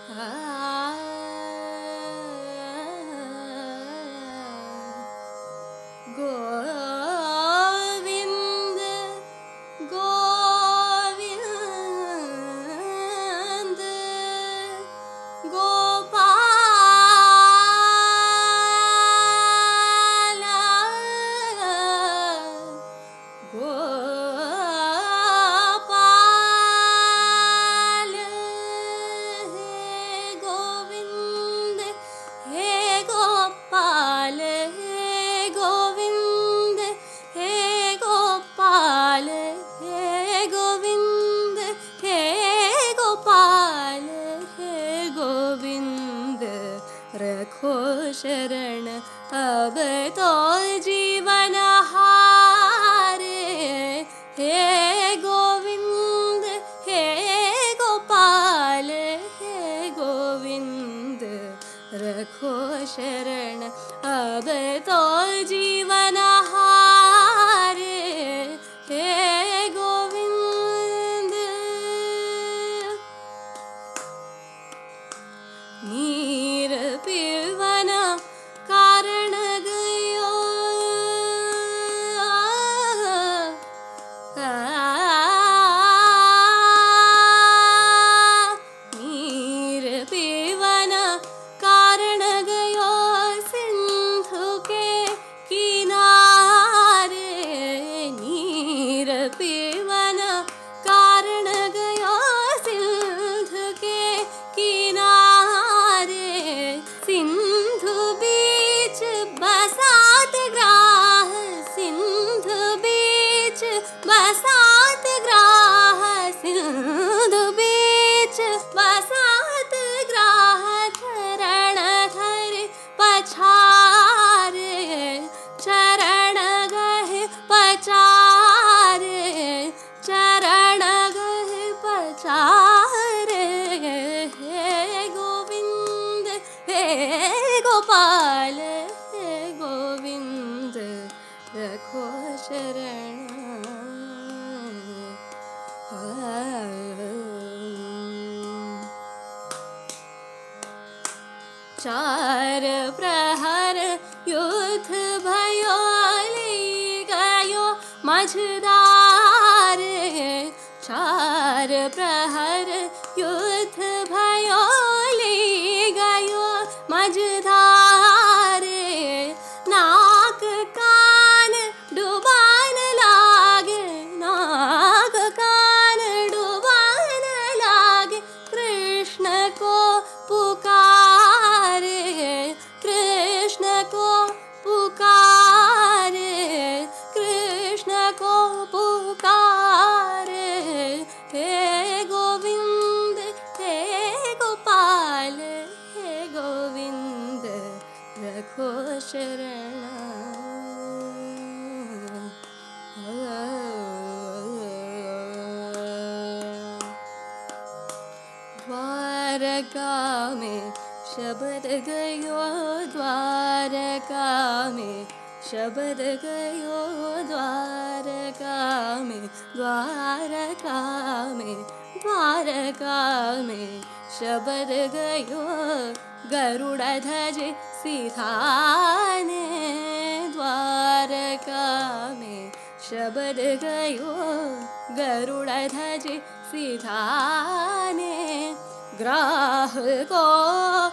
गोविंद गोविंद गोपाल गोपाल हे गोविंद हे गोपाल हे गोविंद हे गोपाल हे गोविंद हे गोपाल हे गोविंद रखो शरण अब तो जीवन हारे हे गोविंद हे गोपाल हे गोविंद रखो शरण अब तो जीवन हारे हे गोविंद नीर पीवन कारण गयो नीर पीवन कारण गयो सिंधु के किनारे नीर पीवन कारण गयो सिंधु के किनारे सिंधु बीच बसात ग्राह सिंधु बीच बसात ग्राह सिंधु बीच बसात ग्राह चरण धर पछारे चरण गहे पछारे चरण गहे पछारे हे गोविंद हे गोपाल हे गोविंद रखो शरण चार प्रहर युद्ध भयो ली गयो मझधार चार प्रहर युद्ध भयो ली गयो मझधार नाक कान डुबान लागे नाक कान डुबान लागे कृष्ण को पुकारे कृष्ण को पुकारे कृष्ण को पुकारे हे गोविंद हे गोपाल हे गोविंद रखो शरण द्वारका में शब्द गयो द्वारका में शब्द गयो द्वारका में द्वारका में द्वारका में शब्द गयो गरुड़ ध्वज सिधाने द्वारका में शब्द गयो गरुड़ ध्वज सिधाने ग्राह को